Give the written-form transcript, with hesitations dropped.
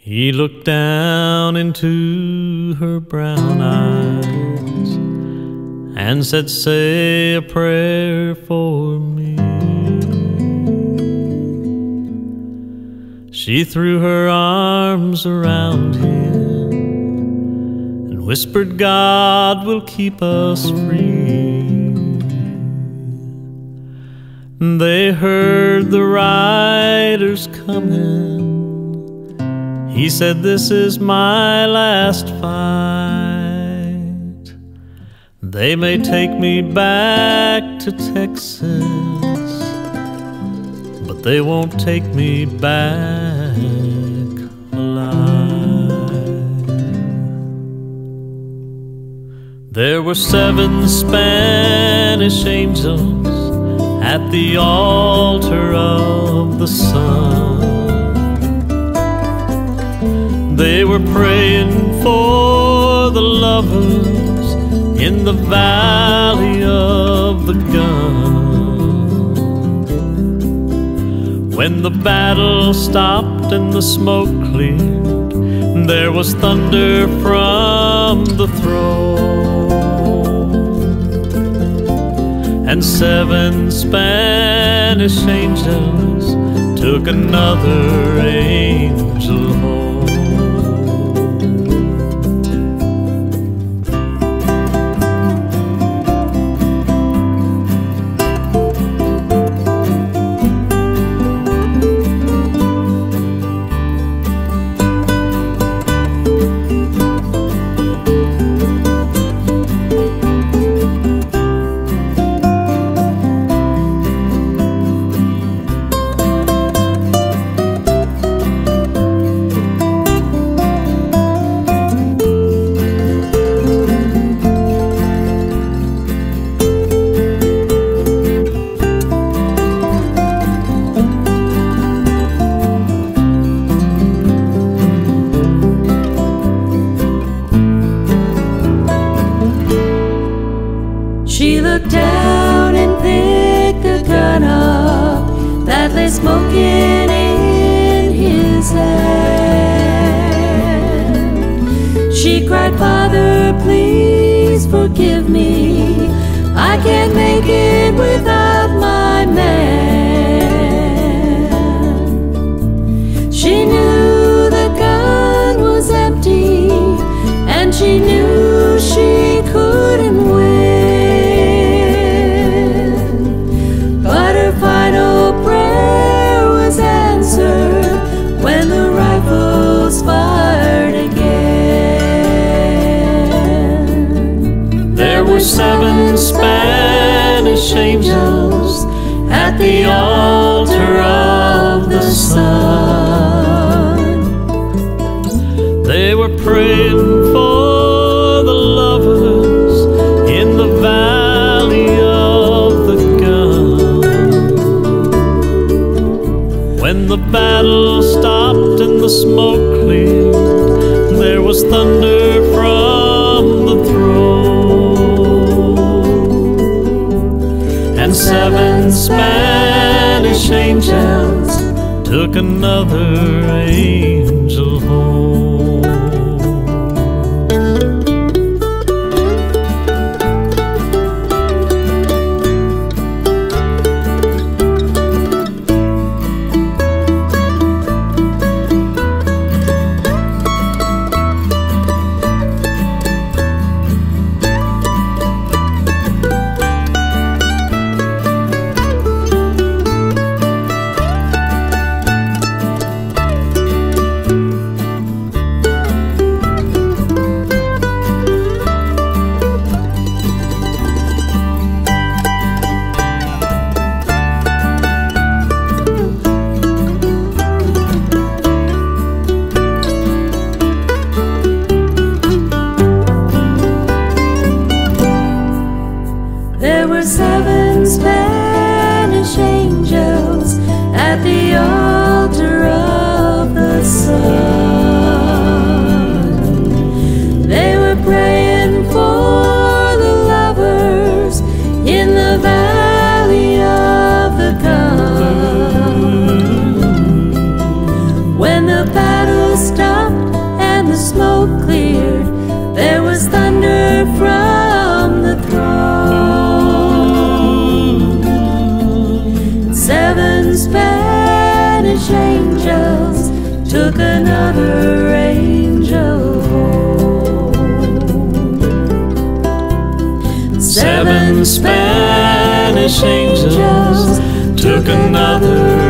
He looked down into her brown eyes and said, "Say a prayer for me." She threw her arms around him and whispered, "God will keep us free." They heard the riders coming. He said, "This is my last fight. They may take me back to Texas, but they won't take me back alive." There were 7 Spanish angels at the altar of the sun. They were praying for the lovers in the valley of the gun. When the battle stopped and the smoke cleared, there was thunder from the throne, and 7 Spanish angels took another angel home. She looked down and picked a gun up that lay smoking in his hand. She cried, "Father, please forgive me. I can't make it without my man." She knew the gun was empty, and she knew she couldn't win. Final prayer was answered when the rifles fired again. There were 7 Spanish angels at the altar of the sun. They were praying for the lovers in the valley of the gun. When the battle stopped and the smoke cleared, there was thunder from the throne, and 7 Spanish angels took another angel home. 7 Spanish angels took another angel home. 7 Spanish angels took another